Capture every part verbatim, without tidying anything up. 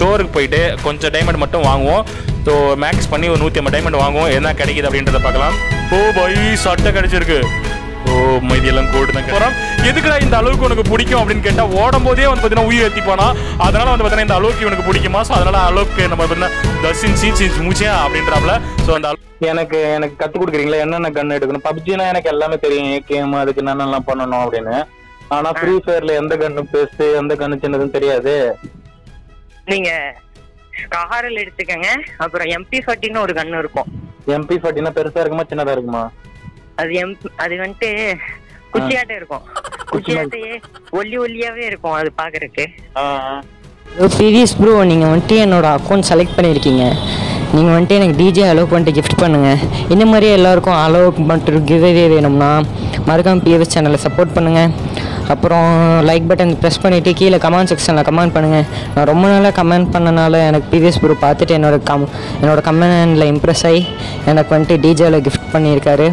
ஸ்டோருக்கு போயிட்டு கொஞ்சம் டைமண்ட் மட்டும் வாங்குவோம். ஸோ மேக்ஸ் பண்ணி ஒரு நூற்றி ஐம்பது டைமண்ட் வாங்குவோம். என்ன கிடைக்குது அப்படின்றத பார்க்கலாம். ஓ பை சட்டை கிடைச்சிருக்கு. ஓ மைதியெல்லாம் கோடு தான் போகிறோம். எதுக்குடா இந்த அளவுக்கு உனக்கு பிடிக்கும் அப்படின்னு கேட்டால் ஓடும் போதே வந்து பார்த்தீங்கன்னா உயிர் ஏற்றிப்பானா. அதனால வந்து பார்த்தீங்கன்னா இந்த அளவுக்கு இவனுக்கு பிடிக்குமா. ஸோ அதனால அளவுக்கு நம்ம பார்த்தீங்கன்னா தசின் சீன் சீன்ஸ் மூச்சேன் அப்படின்றாப்ல. ஸோ அந்த எனக்கு எனக்கு கற்றுக் கொடுக்குறீங்களா என்னென்ன கன் எடுக்கணும். பப்ஜினா எனக்கு எல்லாமே தெரியும், கேம் அதுக்கு என்னென்னலாம் பண்ணணும் அப்படின்னு. ஆனால் ஃப்ரீ ஃபயர்ல எந்த கன்னு பெருசு எந்த கன்னு சின்னதுன்னு தெரியாது. நீங்க காரல் எடுத்துக்கங்க. அப்புறம் எம்பி ஃபார்ட்டின்னு ஒரு கன்னு இருக்கும். எம்பி ஃபார்ட்டினா பெருசா இருக்குமா சின்னதா இருக்குமா? அது எம் அது வந்துட்டு குச்சியாட்டே இருக்கும். குச்சியாட்டையே ஒல்லி ஒல்லியாவே இருக்கும் அது பாக்குறதுக்கு. சீரியஸ் ப்ரோ, நீங்கள் வந்துட்டு என்னோட அக்கௌண்ட் செலக்ட் பண்ணியிருக்கீங்க. நீங்கள் வந்துட்டு எனக்கு டிஜே அலோவ் பண்ணிட்டு கிஃப்ட் பண்ணுங்கள். இந்த மாதிரி எல்லாருக்கும் அலோவ் பண்ணிட்டு கிவ்வே வேணும்னா மறக்காம பிஎஸ் சேனலை சப்போர்ட் பண்ணுங்கள். அப்புறம் லைக் பட்டன் ப்ரெஸ் பண்ணிவிட்டு கீழே கமெண்ட் செக்ஷனில் கமெண்ட் பண்ணுங்கள். நான் ரொம்ப நாளாக கமெண்ட் பண்ணனால எனக்கு பிவிஎஸ் ப்ரோ பார்த்துட்டு என்னோட கம் என்னோட கமெண்டில் இம்ப்ரெஸ் ஆகி எனக்கு வந்துட்டு டிஜேவில் கிஃப்ட் பண்ணியிருக்காரு.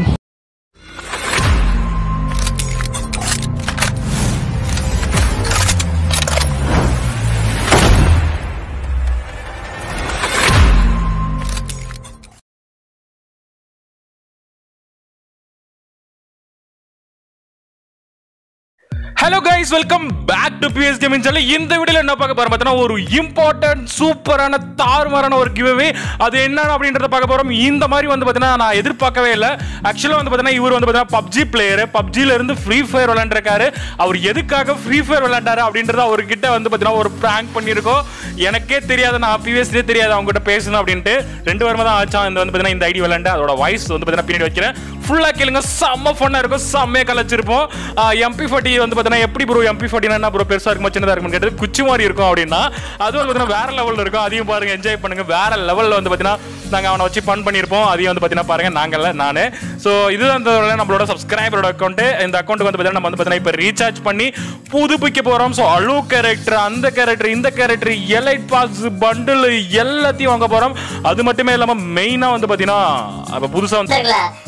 Hello guys, welcome back to PS gaming channel. இந்த வீடியோல என்ன பார்க்க போறோம் பார்த்தீங்கன்னா ஒரு இம்பார்ட்டன்ட் சூப்பரான தாறுமாறான ஒரு கிவ்அவே. அது என்ன அப்படின்றத பார்க்க போறோம். இந்த மாதிரி வந்து பார்த்தீங்கன்னா நான் எதிர்பார்க்கவே இல்லை. ஆக்சுவலாக வந்து பார்த்தீங்கன்னா இவர் வந்து பார்த்தீங்கன்னா பப்ஜி பிளேயர், பப்ஜில இருந்து ஃப்ரீ ஃபயர் விளையாண்டுருக்காரு. அவர் எதுக்காக ஃப்ரீ ஃபயர் விளையாண்டாரு அப்படின்றத அவர்கிட்ட வந்து பார்த்தீங்கன்னா ஒரு பிராங்க் பண்ணியிருக்கோம். எனக்கே தெரியாது, நான் பிவிஎஸ்லேயே தெரியாது அவங்ககிட்ட பேசணும் அப்படின்ட்டு. ரெண்டு வாரமாக தான் ஆச்சா இந்த வந்து பார்த்தீங்கன்னா இந்த ஐடி விளையாண்டு. அதோட வாய்ஸ் வந்து பார்த்தீங்கன்னா பின்னாடி வைக்கிறேன். ஃபுல்லாக கேளுங்க, செம்ம ஃபன்னாக இருக்கும், செம்மையாக கலைச்சிருப்போம். எம்பி ஃபார்ட்டி வந்து பார்த்தீங்கன்னா எப்படி ப்ரோ எம்பி ஃபார்ட்டினா என்ன ப்ரோ பெருசாக இருக்குமா சின்னதாக இருக்குன்னு கேட்டது குச்சி மாதிரி இருக்கும் அப்படின்னா அது வந்து பார்த்தீங்கன்னா வேற லெவலில் இருக்கும். அதையும் பாருங்க, என்ஜாய் பண்ணுங்க. வேற லெவலில் வந்து பார்த்தீங்கன்னா நாங்கள் அவனை வச்சு ஃபன் பண்ணியிருப்போம். அதையும் வந்து பார்த்தீங்கன்னா பாருங்க, நாங்கள் நான். ஸோ இதுதான் நம்மளோட சப்ஸ்கிரைபரோட அக்கௌண்ட். இந்த அக்கௌண்ட்டுக்கு வந்து பார்த்தீங்கன்னா நம்ம வந்து பார்த்தீங்கன்னா இப்போ ரீசார்ஜ் பண்ணி புதுப்பிக்க போகிறோம். ஸோ அலோ கேரக்டர், அந்த கேரக்டர், இந்த கேரக்டர், எலைட் பாக்ஸ், பண்டில் எல்லாத்தையும் வாங்க போகிறோம். அது மட்டுமே இல்லாமல் மெயினாக வந்து பார்த்தீங்கன்னா அப்போ புதுசாக வந்து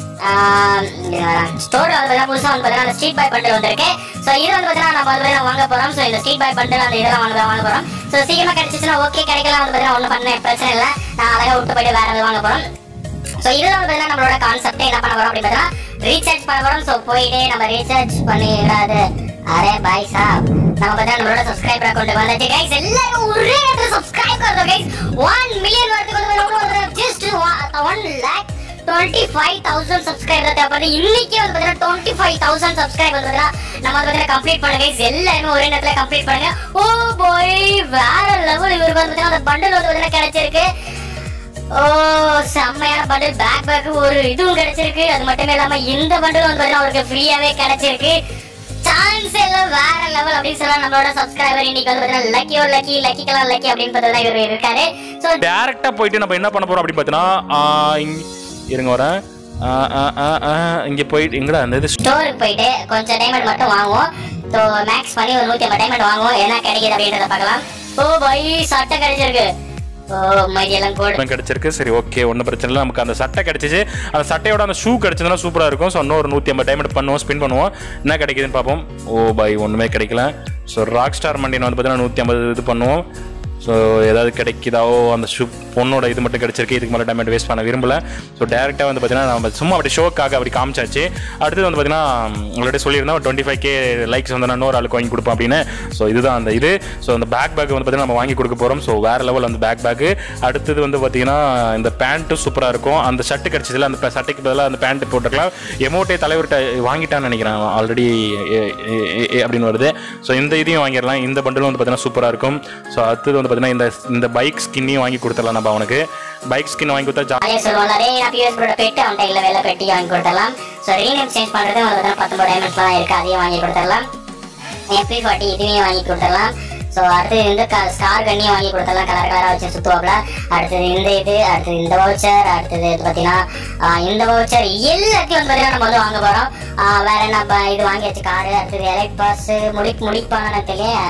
ஸ்டோர் வந்து புதுசா வந்து பாத்தீங்கன்னா ஸ்ட்ரீட் பாய் பண்டில் வந்திருக்கு. சோ இது வந்து பாத்தீங்கன்னா நம்ம வந்து வாங்க போறோம். சோ இந்த ஸ்ட்ரீட் பாய் பண்டில் அந்த இதெல்லாம் வாங்க வாங்க போறோம். சோ சீக்கிரமா கிடைச்சிச்சுனா ஓகே, கிடைக்கலாம் வந்து பாத்தீங்கன்னா ஒண்ணும் பண்ண பிரச்சனை இல்ல. நான் அழகா விட்டு போயிட்டு வேற ஏதாவது வாங்க போறோம். சோ இதுதான் வந்து பாத்தீங்கன்னா நம்மளோட கான்செப்ட். என்ன பண்ண போறோம் அப்படி பாத்தீங்கன்னா ரீசார்ஜ் பண்ண போறோம். சோ போயிட்டு நம்ம ரீசார்ஜ் பண்ணிடாது. அரே பாய் சாப், நம்ம பாத்தீங்கன்னா நம்மளோட சப்ஸ்கிரைபர் அக்கவுண்ட் வந்தாச்சு गाइस. எல்லாரும் ஒரே இடத்துல சப்ஸ்கிரைப் பண்ணுங்க गाइस. one மில்லியன் வரதுக்கு வந்து just one lakh twenty-five thousand subscriber தேவைப்படுது. இன்னைக்கு வந்து பாத்தீங்கன்னா twenty-five thousand சப்ஸ்கிரைபர் வந்து நம்ம வந்து பாத்தீங்கன்னா கம்ப்ளீட் பண்ணுங்க गाइस. எல்லாரும் ஒரே நேரத்துல கம்ப்ளீட் பண்ணுங்க. ஓ பாய், வேற லெவல். இவருக்கு வந்து பாத்தீங்கன்னா அந்த பண்டில் வந்து பாத்தீங்கன்னா கிடைச்சிருக்கு. ஓ செம்மையான பண்டில். பேக் பேக் ஒரு இதுவும் கிடைச்சிருக்கு. அது மட்டுமே இல்லாம இந்த பண்டில் வந்து பாத்தீங்கன்னா அவருக்கு ஃப்ரீயாவே கிடைச்சிருக்கு. சான்ஸ் எல்லாம் வேற லெவல் அப்படின்னு சொல்லலாம். நம்மளோட சப்ஸ்கிரைபர் இன்னைக்கு வந்து பாத்தீங்கன்னா லக்கி ஒரு லக்கி லக்கி கலர் லக்கி அப்படின்னு பார்த்தா இவர் இருக்காரு. சோ டைரக்டா போயிட்டு நம்ம என்ன பண்ண போறோம் அப்படின்னு பார்த்தீங்கன்னா இருங்க வரேன். இங்க போயிட்டு எங்கடா அந்த இது ஸ்டோருக்கு போயிட்டு கொஞ்சம் டைமண்ட் மட்டும் வாங்குவோம். ஸோ மேக்ஸ் பண்ணி ஒரு நூற்றி ஐம்பது டைமண்ட் வாங்குவோம். என்ன கிடைக்குது அப்படின்றத பார்க்கலாம். ஓ பாய், சட்டை கிடைச்சிருக்கு. ஓ மைதியெல்லாம் கோடு கிடைச்சிருக்கு. சரி ஓகே, ஒன்றும் பிரச்சனை இல்லை. நமக்கு அந்த சட்டை கிடைச்சிச்சு. அந்த சட்டையோட அந்த ஷூ கிடைச்சதுன்னா சூப்பராக இருக்கும். ஸோ இன்னும் ஒரு நூற்றி ஐம்பது டைமண்ட் பண்ணுவோம், ஸ்பின் பண்ணுவோம். என்ன கிடைக்குதுன்னு பார்ப்போம். ஓ பாய், ஒன்றுமே கிடைக்கல. ஸோ ராக் ஸ்டார் மண்டின்னு வந்து பார்த்தீங்கன்னா நூற்றி ஐம்பது இது பண்ணுவோம். ஸோ ஏதாவது கிடைக்குதாவோ அந்த ஷூ பொண்ணோட இது மட்டும் கிடைச்சிருக்கு. இதுக்கு மேலே டைமண்ட் வேஸ்ட் பண்ண விரும்பல. ஸோ டேரெக்டாக வந்து பார்த்தீங்கன்னா நம்ம சும்மா அப்படி ஷோக்காக அப்படி காமிச்சாச்சு. அடுத்தது வந்து பார்த்தீங்கன்னா உங்கள்கிட்ட சொல்லியிருந்தோம் டுவெண்ட்டி ஃபைவ் கே லைக்ஸ் வந்து நான் இன்னொரு ஆளுக்கு வாங்கி கொடுப்போம் அப்படின்னு. ஸோ இதுதான் அந்த இது. ஸோ அந்த பேக் பேக் வந்து பார்த்தீங்கன்னா நம்ம வாங்கி கொடுக்க போகிறோம். ஸோ வேறு லெவல் அந்த பேக் பேக்கு. அடுத்தது வந்து பார்த்தீங்கன்னா இந்த பேண்ட்டும் சூப்பராக இருக்கும். அந்த ஷர்ட்டு கிடச்சதில்ல, அந்த சட்டைக்கு பதிலாக அந்த பேண்ட்டு போட்டுக்கலாம். எமோட்டே தலைவர்கிட்ட வாங்கிட்டான்னு நினைக்கிறேன் ஆல்ரெடி அப்படின்னு வருது. ஸோ இந்த இதையும் வாங்கிடலாம். இந்த பண்டிலும் வந்து பார்த்தீங்கன்னா சூப்பராக இருக்கும். ஸோ அடுத்தது வந்து பார்த்தீங்கன்னா இந்த இந்த பைக் ஸ்கின்னையும் வாங்கி கொடுத்துடலாம். நம்ம அவனுக்கு பைக் ஸ்கின் வாங்கி கொடுத்தா ஜாலியா சொல்லுவாங்க. அதே நான் பிஎஸ் ப்ரோட பெட் அவன்கிட்ட இல்ல, வேலை பெட்டி வாங்கி கொடுத்துடலாம். ஸோ ரீநேம் சேஞ்ச் பண்ணுறது உங்களுக்கு பத்தொன்பது டைமண்ட்ஸ் தான் இருக்குது. அதையும் வாங்கி கொடுத்துடலாம். எம்பி ஃபார்ட்டி இதுவையும் வாங்கி கொடுத்துடலாம். ஸோ அடுத்தது இந்த ஸ்டார் கண்ணியும் வாங்கி கொடுத்துடலாம். கலர் கலராக வச்சு சுற்றுவாப்பில். அடுத்தது இந்த இது, அடுத்தது இந்த வவுச்சர், அடுத்தது பார்த்தீங்கன்னா இந்த வவுச்சர் எல்லாத்தையும் வந்து பார்த்தீங்கன்னா நம்ம வந்து வாங்க போகிறோம். வேற என்ன இது வாங்கியாச்சு காரு. அடுத்தது எலக்ட் பாஸ் முடி முடிப்பான தெரியல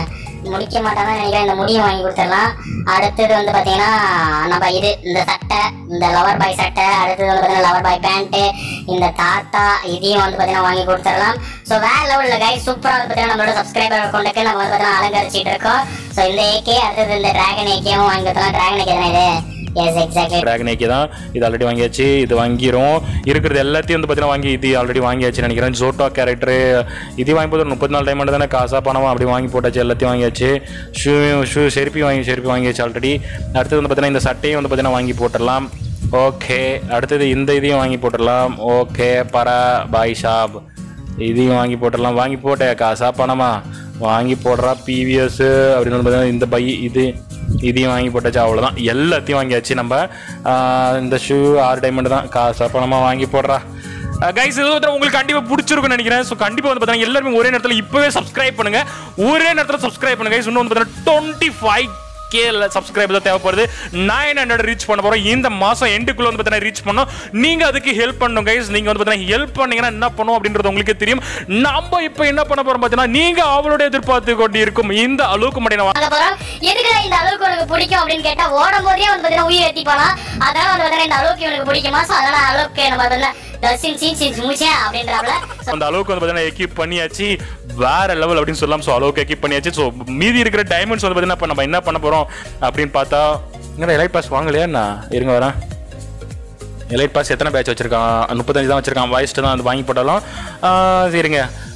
முடிக்க மாட்டாங்கன்னு நினைக்கிறேன். இந்த முடியும் வாங்கி கொடுத்துடலாம். அடுத்தது வந்து பாத்தீங்கன்னா நம்ம இது இந்த சட்டை, இந்த லவர் பாய் சட்டை, அடுத்தது வந்து பாத்தீங்கன்னா லவர் பாய் பேண்ட், இந்த தாத்தா இதையும் வந்து பாத்தீங்கன்னா வாங்கி கொடுத்துடலாம். ஸோ வேற லெவல்ல கைஸ் சூப்பரா வந்து பாத்தீங்கன்னா நம்மளோட சப்ஸ்கிரைபர் அக்கௌண்ட்டுக்கு நம்ம வந்து பாத்தீங்கன்னா அலங்கரிச்சிட்டு இருக்கோம். ஸோ இந்த ஏகே அடுத்தது இந்த டிராகன் ஏகேவும் வாங்கி கொடுத்துடலாம். டிராகன் ஏகே தானே இது? எஸ் எக்ஸாக்ட்லி டிராகன் ஏகே தான். இது ஆல்ரெடி வாங்கியாச்சு. இது வாங்கிரும் இருக்கிறது எல்லாத்தையும் வந்து பார்த்தீங்கன்னா வாங்கி இது ஆல்ரெடி வாங்கியாச்சு நினைக்கிறேன். ஜோட்டோ கேரக்டரு இது வாங்கி போது முப்பத்தி நாலு டைம் தானே காசா பணமா அப்படி வாங்கி போட்டாச்சு. எல்லாத்தையும் வாங்கியாச்சு. ஷூ ஷூ செருப்பி வாங்கி செருப்பி வாங்கியாச்சு ஆல்ரெடி. அடுத்தது வந்து பார்த்தீங்கன்னா இந்த சட்டையும் வந்து பார்த்தீங்கன்னா வாங்கி போட்டுடலாம். ஓகே அடுத்தது இந்த இதையும் வாங்கி போட்டுடலாம். ஓகே பரா பாய் ஷாப் இதையும் வாங்கி போட்டுடலாம். வாங்கி போட்டேன் காசா பணமா வாங்கி போடுறா பிவிஎஸ் அப்படின்னு வந்து பார்த்தீங்கன்னா இந்த பை இது இதையும் வாங்கி போட்டாச்சு. அவ்வளோதான் எல்லாத்தையும் வாங்கியாச்சு. நம்ம இந்த ஷூ ஆறு டைமண்ட் தான் காசா பணமாக வாங்கி போடுறா. கைஸ் இது வந்து உங்களுக்கு கண்டிப்பாக பிடிச்சிருக்குன்னு நினைக்கிறேன். ஸோ கண்டிப்பாக வந்து பார்த்தீங்கன்னா எல்லாருமே ஒரே நேரத்தில் இப்போவே சப்ஸ்கிரைப் பண்ணுங்க. ஒரே நேரத்தில் சப்ஸ்கிரைப் பண்ணுங்க. இன்னும் வந்து பார்த்தீங்கன்னா டுவெண்ட்டி ஃபைவ் கே சப்ஸ்கிரைபர் தான் தேவைப்படுது. நைன் ஹண்ட்ரட் ரீச் பண்ண போகிறோம். இந்த மாதம் எண்டுக்குள்ள வந்து பார்த்தீங்கன்னா ரீச் பண்ணோம். நீங்கள் அதுக்கு ஹெல்ப் பண்ணணும் கைஸ். நீங்கள் வந்து பார்த்தீங்கன்னா ஹெல்ப் பண்ணீங்கன்னா என்ன பண்ணும் அப்படின்றது உங்களுக்கு தெரியும். நம்ம இப்போ என்ன பண்ண போகிறோம் பார்த்தீங்கன்னா நீங்கள் அவளோட எதிர்பார்த்து கொண்டு இருக்கும் இந்த அளவுக்கு மட்டும் வாங்க போறோம். எதுக்கு இந்த அளவுக்கு உனக்கு பிடிக்கும் அப்படின்னு கேட்டா ஓடும் போதே வந்து பாத்தீங்கன்னா உயிர் ஏத்தி போலாம். அதனால வந்து பாத்தீங்கன்னா இந்த அளவுக்கு எனக்கு பிடிக்குமா? சோ அதனால அளவுக்கு நம்ம வந்து டசின் சீன் சீன் மூச்சே அப்படின்றப்பல அந்த அளவுக்கு வந்து பாத்தீங்கன்னா எக்யூப் பண்ணியாச்சு. வேற லெவல் அப்படின்னு சொல்லலாம். ஸோ அளவுக்கு எக்யூப் பண்ணியாச்சு. ஸோ மீதி இருக்கிற டைமண்ட்ஸ் வந்து பாத்தீங்கன்னா இப்போ நம்ம என்ன பண்ண போறோம் அப்படின்னு பார்த்தா இங்கே எலைட் பாஸ் வாங்கலையா என்ன? இருங்க வரேன். எலைட் பாஸ் எத்தனை பேட்ச் வச்சிருக்கான்? முப்பத்தஞ்சு தான் வச்சிருக்கான். வாய்ஸ்ட்டு தான் அது வாங்கி போட்டாலும் சரிங்க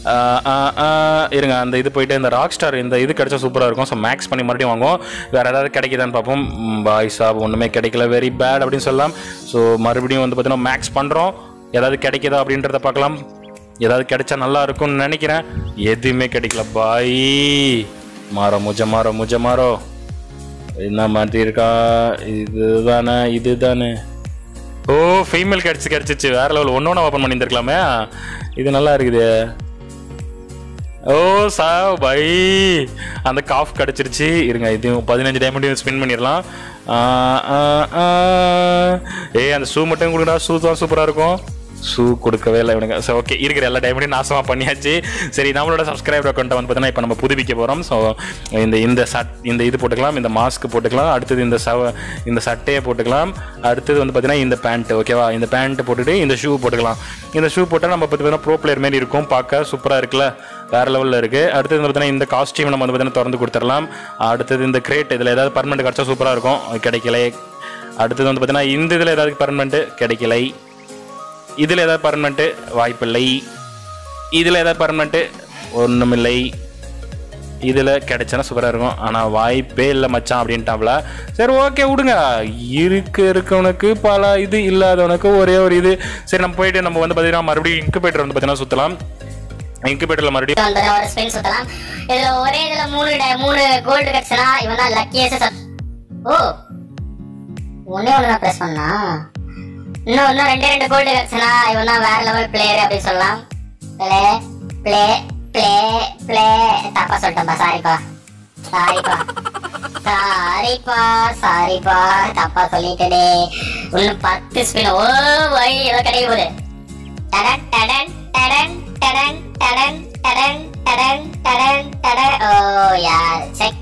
இருங்க. அந்த இது போயிட்டு இந்த ராக் ஸ்டார் இந்த இது கிடைச்சா சூப்பராக இருக்கும். ஸோ மேக்ஸ் பண்ணி மறுபடியும் வாங்குவோம். வேறு ஏதாவது கிடைக்குதான்னு பார்ப்போம். பாய் சாப் ஒன்றுமே கிடைக்கல. வெரி பேட் அப்படின்னு சொல்லலாம். ஸோ மறுபடியும் வந்து பார்த்தீங்கன்னா மேக்ஸ் பண்ணுறோம். ஏதாவது கிடைக்குதா அப்படின்றத பார்க்கலாம். ஏதாவது கிடைச்சா நல்லா இருக்கும்னு நினைக்கிறேன். எதுவுமே கிடைக்கல. பாய் மாறோ முஜ மாறோ முஜ மாறோ என்ன மாதிரி இருக்கா? இதுதானே இதுதானே ஓ ஃபீமேல் கிடச்சி கிடச்சிச்சு. வேற லெவல் ஒன்று ஒன்றா ஓப்பன் பண்ணியிருந்துருக்கலாமே. இது நல்லா இருக்குது. ஓ சா பை அந்த காஃப் கிடச்சிருச்சு. இருங்க இது பதினஞ்சு டைமண்டையும் ஸ்பின் பண்ணிடலாம். ஏய் அந்த ஷூ மட்டும் கொடுக்குறா. ஷூ தான் சூப்பராக இருக்கும். ஷூ கொடுக்கவே இல்லை இவனுங்க. ஸோ ஓகே இருக்கிற எல்லா டைமண்டையும் நாசமாக பண்ணியாச்சு. சரி நம்மளோட சப்ஸ்கிரைபர் அக்கௌண்ட்டை வந்து பார்த்தீங்கன்னா இப்போ நம்ம புதுப்பிக்க போகிறோம். ஸோ இந்த இந்த சட் இந்த இது போட்டுக்கலாம். இந்த மாஸ்க் போட்டுக்கலாம். அடுத்தது இந்த சவ இந்த சட்டையை போட்டுக்கலாம். அடுத்தது வந்து பார்த்தீங்கன்னா இந்த பேண்ட் ஓகேவா? இந்த பேண்ட் போட்டுட்டு இந்த ஷூ போட்டுக்கலாம். இந்த ஷூ போட்டால் நம்ம பார்த்தீங்கன்னா ப்ரோ பிளேயர் மாரி இருக்கும். பார்க்க சூப்பராக இருக்குல்ல? வேறு லெவலில் இருக்குது. அடுத்தது வந்து பார்த்தீங்கன்னா இந்த காஸ்டியூம் நம்ம வந்து பார்த்தீங்கன்னா திறந்து கொடுத்துடலாம். அடுத்தது இந்த கிரேட் இதில் ஏதாவது பர்மனெண்ட் கிடச்சா சூப்பராக இருக்கும். கிடைக்கலை. அடுத்தது வந்து பார்த்தீங்கன்னா இந்த இதில் ஏதாவது பர்மனெண்ட்டு கிடைக்கலை. இதில் ஏதாவது பர்மனெண்ட்டு வாய்ப்பில்லை. இதில் ஏதாவது பர்மனெண்ட்டு ஒன்றுமில்லை. இதில் கிடைச்சனா சூப்பராக இருக்கும். ஆனால் வாய்ப்பே இல்லை மச்சான் அப்படின்ட்டாப்ல. சரி ஓகே விடுங்க. இருக்கு இருக்கவனுக்கு பல இது இல்லாதவனுக்கு ஒரே ஒரு இது. சரி நம்ம போயிட்டு நம்ம வந்து பார்த்தீங்கன்னா மறுபடியும் இன்குபேட்டர் வந்து பார்த்தீங்கன்னா சுற்றலாம். இன்குபேட்டர்ல மறுபடியும் ஒரு ஸ்பின் சுத்தலாம். இதுல ஒரே இதுல மூணு மூணு கோல்டு கிடைச்சனா இவன் தான் லக்கியஸ்ட். ஓ ஒண்ணே ஒண்ணு தான் பிரஸ் பண்ணா. இன்னும் இன்னும் ரெண்டே ரெண்டு கோல்டு கிடைச்சனா இவன் தான் வேற லெவல் பிளேயர் அப்படின்னு சொல்லலாம். பிளே பிளே பிளே பிளே தப்பா சொல்லிட்டேன்பா. சாரிப்பா சாரிப்பா சாரிப்பா சாரிப்பா தப்பா சொல்லிட்டே. இன்னும் பத்து ஸ்பின். ஓ வை ஏதோ கிடைக்க போகுது. டடன் டடன் டடன் டடன் டடன் டடன் டடன் டடன் டடன். ஓ யார் செக்.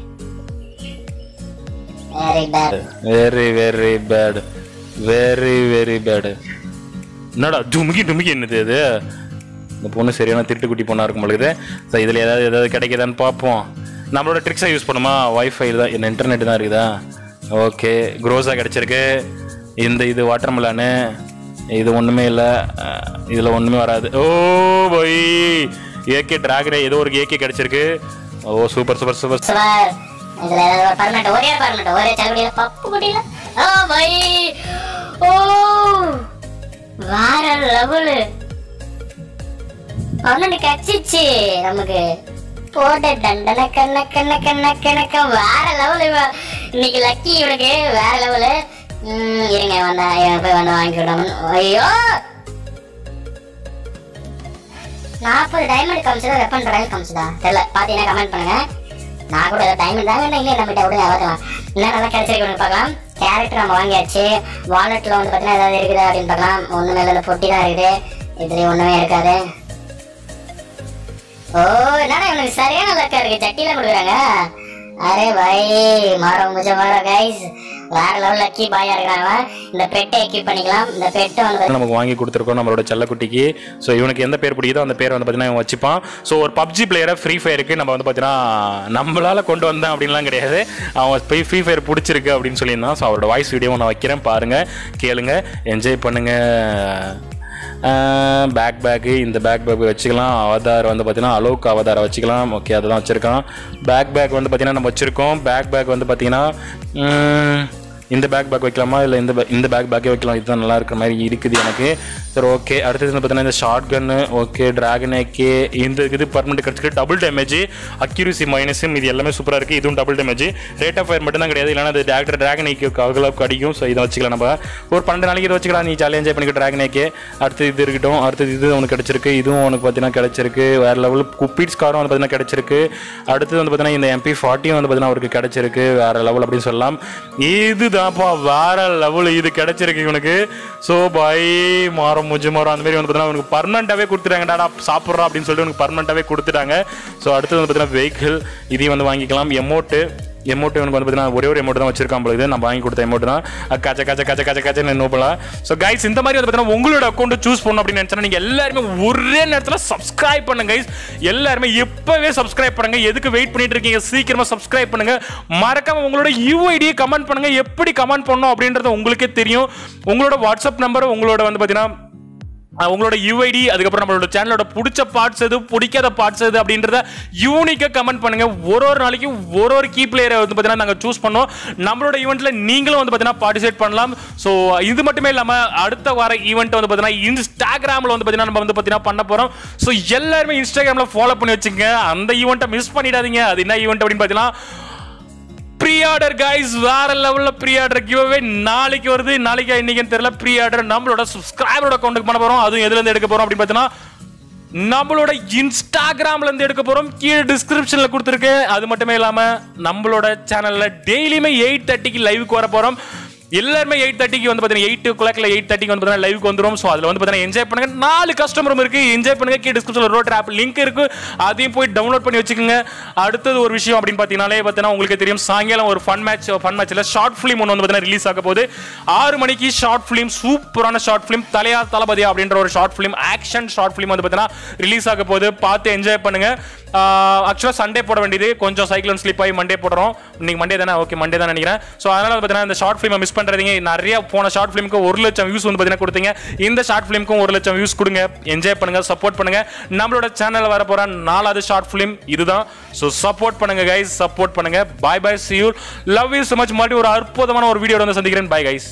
Very bad very very bad very very bad. என்னடா டுமுக்கி டுமுக்கி என்னது இது? இந்த பொண்ணு சரியான திருட்டு குட்டி பொண்ணாக இருக்கும் பொழுது. ஸோ இதில் ஏதாவது ஏதாவது கிடைக்குதான்னு பார்ப்போம். நம்மளோட ட்ரிக்ஸை யூஸ் பண்ணுமா? வைஃபை தான் என்ன இன்டர்நெட் தான் இருக்குதா? ஓகே க்ரோஸாக கிடச்சிருக்கு. இந்த இது வாட்டர் மிலானு இது ஒன்றுமே இல்லை. இதில் ஒன்றுமே வராது. ஓ போய் ஏகே டிராகனே ஏதோ ஒரு ஏகே கிடச்சிருக்கு. ஓ சூப்பர் சூப்பர் சூப்பர் சூப்பர். இதுல ஏதாவது பர்மனெண்ட் ஒரே பர்மனெண்ட் ஒரே சகுடியில பப்பு குட்டில. ஓ பை ஓ வேற லெவல் பர்மனெண்ட் கிடைச்சிச்சு நமக்கு. போட டண்டன கண்ண கண்ண கண்ண கணக்க வேற லெவல். இன்னைக்கு லக்கி இவனுக்கு வேற லெவல். இருங்க வந்தா இவன் போய் வந்து வாங்கிவிடணும். ஐயோ நாற்பது டைமண்ட் காமிச்சதா வெப்பன் ராயல் காமிச்சதா தெரியல. பாத்தீங்கன்னா கமெண்ட் பண்ணுங்க. நான் கூட டைமண்ட் தாங்க இல்லை நம்மகிட்ட விடுங்க பார்க்கலாம். இன்னும் நல்லா கிடைச்சிருக்கு பார்க்கலாம். கேரக்டர் நம்ம வாங்கியாச்சு. வாலெட்ல வந்து பார்த்தீங்கன்னா ஏதாவது இருக்குதா அப்படின்னு பார்க்கலாம். ஒன்றுமே இல்லை. பொட்டி தான் இருக்குது. இதுலேயும் ஒன்றுமே இருக்காது. ஓ என்னடா இவனுக்கு சரியான லக்கா இருக்கு. சட்டிலாம் கொடுக்குறாங்க. अरे भाई मारो मुझे मारो गाइस வேற லெவல்ல கீ பாயா இருக்காங்க இந்த பெட்டை எக்யூப் பண்ணிக்கலாம் இந்த பெட் வந்து நமக்கு வாங்கி கொடுத்துருக்கோம் நம்மளோட செல்லக்குட்டிக்கு ஸோ இவனுக்கு எந்த பேர் பிடிக்குதோ அந்த பேர் வந்து பார்த்தீங்கன்னா இவன் வச்சுப்பான் ஸோ ஒரு பப்ஜி பிளேயரை ஃப்ரீ ஃபயருக்கு நம்ம வந்து பார்த்தீங்கன்னா நம்மளால கொண்டு வந்தேன் அப்படின்லாம் கிடையாது அவன் போய் ஃப்ரீ ஃபயர் பிடிச்சிருக்கு அப்படின்னு சொல்லியிருந்தான் ஸோ அவரோட வாய்ஸ் வீடியோ நான் வைக்கிறேன் பாருங்கள் கேளுங்க என்ஜாய் பண்ணுங்கள் பேக் பேக்கு இந்த பேக் பேக் வச்சுக்கலாம் அவதார் வந்து பார்த்தீங்கன்னா அலோக் அவதாரை வச்சுக்கலாம் ஓகே அதை தான் வச்சுருக்கான் பேக் பேக் வந்து பார்த்தீங்கன்னா நம்ம வச்சுருக்கோம் பேக் பேக் வந்து பார்த்தீங்கன்னா இந்த பேக் பேக் வைக்கலாமா இல்லை இந்த இந்த பேக் பேக்கே வைக்கலாம் இதுதான் நல்லா இருக்கிற மாதிரி இருக்குது எனக்கு சரி ஓகே அடுத்தது வந்து பார்த்தீங்கன்னா இந்த short gun okay dragon AK இந்த இது பர்மனெண்ட் கிடச்சிருக்கு டபுள் டேமேஜ் அக்யூரசி மைனஸும் இது எல்லாமே சூப்பராக இருக்குது இதுவும் double damage rate of fire மட்டும் தான் கிடையாது இல்லைனா அது டேரக்டர் ட்ராகன் ஏகே அவ்வளோக்கு அடிக்கும் ஸோ இதை வச்சுக்கலாம் நம்ம ஒரு பன்னெண்டு நாளைக்கு இதை வச்சுக்கலாம் நீ ஜாலியாக என்ஜாய் பண்ணிக்க ட்ராகன் ஏகே அடுத்து இது இருக்கட்டும் அடுத்தது இது உனக்கு கிடச்சிருக்கு இதுவும் உனக்கு பார்த்தீங்கன்னா கிடச்சிருக்கு வேறு லெவலில் குப்பீட்ஸ் காரும் வந்து பார்த்தீங்கன்னா கிடச்சிருக்கு அடுத்தது வந்து பார்த்தீங்கன்னா இந்த எம்பி ஃபார்ட்டியும் வந்து பார்த்தீங்கன்னா அவருக்கு கிடச்சிருக்கு வேறு லெவல் அப்படின்னு சொல்லலாம் இதுதான்ப்பா வேற லெவல் இது கிடைச்சிருக்கு இவனுக்கு ஸோ பை மாறம் முஜு மாறம் அந்த மாதிரி வந்து பார்த்தீங்கன்னா அவனுக்கு பர்மனெண்ட்டாகவே கொடுத்துட்டாங்கடா சாப்பிட்றா அப்படின்னு சொல்லிட்டு உனக்கு பர்மனெண்ட்டாகவே கொடுத்துட்டாங்க ஸோ அடுத்தது வந்து பார்த்தீங்கன்னா வெஹிக்கிள் இதையும் வந்து வாங்கிக்கலாம் எமௌண்ட்டு எமௌண்ட் எனக்கு வந்து பார்த்தீங்கன்னா ஒரே ஒரு எமௌண்ட் தான் வச்சிருக்கான் பொழுது நான் வாங்கி கொடுத்த எமௌண்ட் தான் கச்ச கச்ச கச்ச கச்ச கச்சன்னு நோப்பலாம் ஸோ கைஸ் இந்த மாதிரி வந்து பார்த்தீங்கன்னா உங்களோட அக்கௌண்ட் சூஸ் பண்ணணும் அப்படின்னு நினச்சா நீங்கள் எல்லாருமே ஒரே நேரத்தில் சப்ஸ்கிரைப் பண்ணுங்க கைஸ் எல்லாருமே எப்போவே சப்ஸ்கிரைப் பண்ணுங்க எதுக்கு வெயிட் பண்ணிட்டு இருக்கீங்க சீக்கிரமாக சப்ஸ்கிரைப் பண்ணுங்க மறக்காம உங்களோட யூஐடியை கமெண்ட் பண்ணுங்க எப்படி கமெண்ட் பண்ணணும் அப்படின்றது உங்களுக்கே தெரியும் உங்களோட வாட்ஸ்அப் நம்பர் உங்களோட வந்து பார்த்தீங்கன்னா உங்களோட யூஐடி அதுக்கப்புறம் நம்மளோட சேனலோட பிடிச்ச பார்ட்ஸ் எது பிடிக்காத பார்ட்ஸ் எது அப்படின்றத யூனிக்காக கமெண்ட் பண்ணுங்க ஒரு ஒரு நாளைக்கு ஒரு ஒரு கீ பிளேயரை வந்து பார்த்தீங்கன்னா நாங்கள் சூஸ் பண்ணோம் நம்மளோட ஈவெண்ட்ல நீங்களும் வந்து பார்த்தீங்கன்னா பார்ட்டிசிபேட் பண்ணலாம் ஸோ இது மட்டுமே இல்லாமல் அடுத்த வார ஈவெண்ட் வந்து பார்த்தீங்கன்னா இன்ஸ்டாகிராமில் வந்து பார்த்தீங்கன்னா நம்ம வந்து பார்த்தீங்கன்னா பண்ண போகிறோம் ஸோ எல்லாருமே இன்ஸ்டாகிராமில் ஃபாலோ பண்ணி வச்சுங்க அந்த ஈவெண்ட்டை மிஸ் பண்ணிடாதீங்க அது என்ன ஈவெண்ட் அப்படின்னு பார்த்தீங்கன்னா ப்ரீ ஆர்டர் கைஸ் வேற லெவல்ல ப்ரீ ஆர்டர் கிவ்அவே நாளைக்கு வருது நாளைக்கு இன்னைக்கு தெரியல ப்ரீ ஆர்டர் நம்மளோட சப்ஸ்கிரைபரோட அக்கௌண்ட்டுக்கு பண்ண போறோம் அதுவும் எதுல இருந்து எடுக்க போறோம் அப்படின்னு பார்த்தீங்கன்னா நம்மளோட இன்ஸ்டாகிராம்ல இருந்து எடுக்க போறோம் கீழே டிஸ்கிரிப்ஷன்ல கொடுத்துருக்கேன் அது மட்டுமே இல்லாம நம்மளோட சேனல்ல டெய்லியுமே எயிட் தேர்ட்டிக்கு லைவுக்கு வர போறோம் எல்லாருமே எயிட் தேர்ட்டிக்கு வந்து பார்த்தீங்கன்னா எயிட் ஓ கிளாக்ல எயிட் தேர்ட்டிக்கு வந்து பார்த்தீங்கன்னா லைவுக்கு வந்துடும் ஸோ அதில் வந்து பார்த்தீங்கன்னா என்ஜாய் பண்ணுங்க நாலு கஸ்டமரும் இருக்கு என்ஜாய் பண்ணுங்க கீழே டிஸ்கிரிப்ஷனில் ரோட் ஆப் லிங்க் இருக்கு அதையும் போய் டவுன்லோட் பண்ணி வச்சுக்கோங்க அடுத்தது ஒரு விஷயம் அப்படின்னு பார்த்தீங்கன்னாலே பார்த்தீங்கன்னா உங்களுக்கு தெரியும் சாயங்காலம் ஒரு ஃபன் மேட்ச் ஃபன் மேட்ச்ல ஷார்ட் ஃபிலிம் ஒன்று வந்து பார்த்தீங்கன்னா ரிலீஸ் ஆக போகுது ஆறு மணிக்கு ஷார்ட் ஃபிலிம் சூப்பரான ஷார்ட் ஃபிலிம் தலையா தளபதி அப்படின்ற ஒரு short film action short film வந்து பார்த்தீங்கன்னா ரிலீஸ் ஆக போகுது பார்த்து என்ஜாய் பண்ணுங்க ஆக்சுவலாக சண்டே போட வேண்டியது கொஞ்சம் சைக்கிள் ஸ்லிப் ஆகி மண்டே போடுறோம் இன்னைக்கு மண்டே தானே ஓகே மண்டே தான் நினைக்கிறேன் ஸோ அதனால பார்த்தீங்கன்னா இந்த ஷார்ட் ஃபிலிமை மிஸ் பண்ணுறீங்க நிறைய போன ஷார்ட் ஃபிலிமுக்கு ஒரு லட்சம் வியூஸ் வந்து பார்த்தீங்கன்னா கொடுத்தீங்க இந்த ஷார்ட் ஃபிலிமுக்கும் ஒரு லட்சம் வியூஸ் கொடுங்க என்ஜாய் பண்ணுங்க சப்போர்ட் பண்ணுங்க நம்மளோட சேனலில் வர போகிற நாலாவது ஷார்ட் ஃபிலிம் இதுதான் ஸோ சப்போர்ட் பண்ணுங்க கைஸ் சப்போர்ட் பண்ணுங்க bye bye see you love you so much மறுபடியும் ஒரு அற்புதமான ஒரு வீடியோ வந்து சந்திக்கிறேன் பாய் கைஸ்.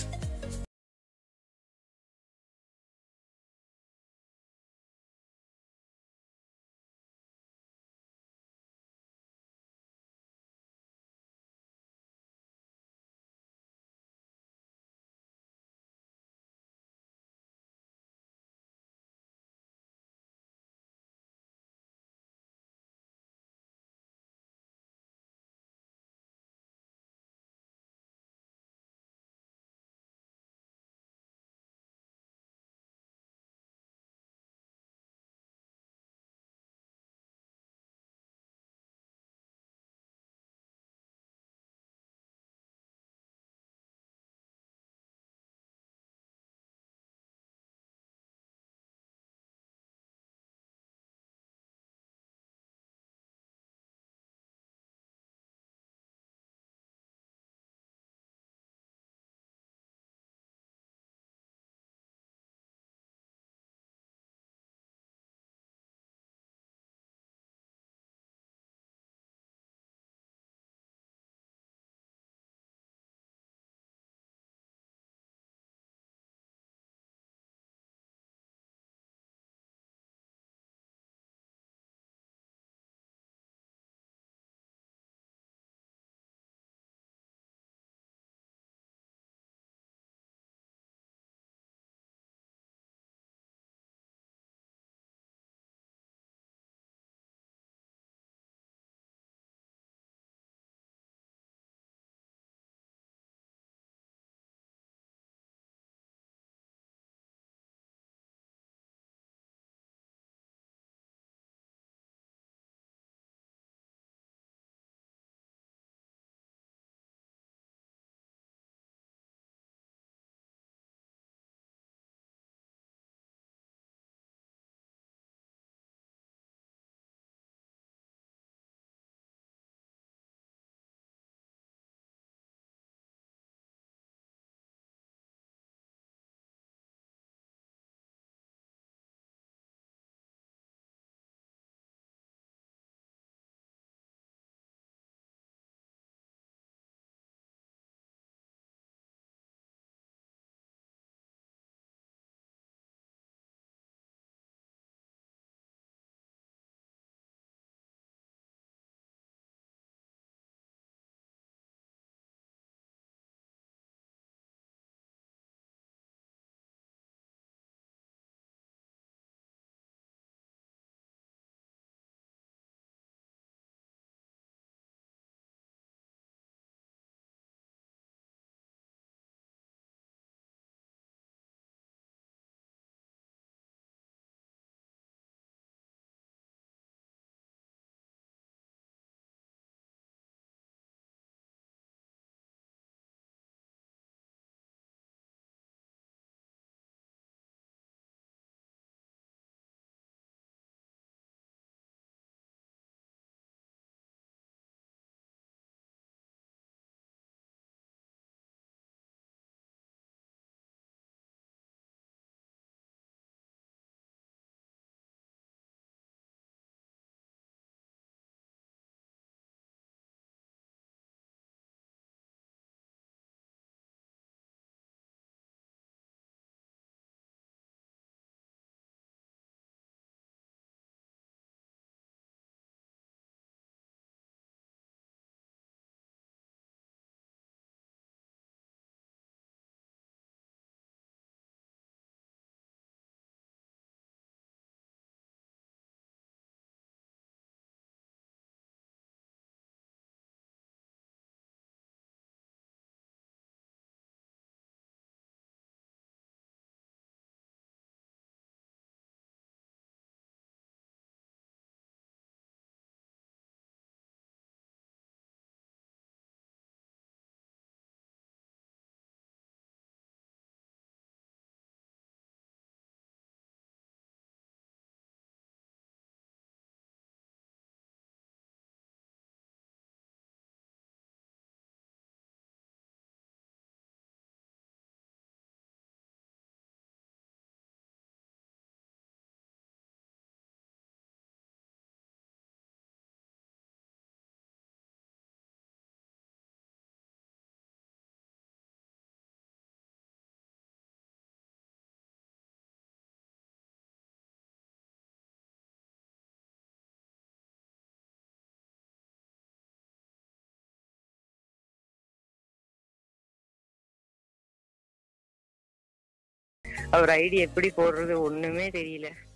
அவர் ஐடி எப்படி போடுறது ஒண்ணுமே தெரியல.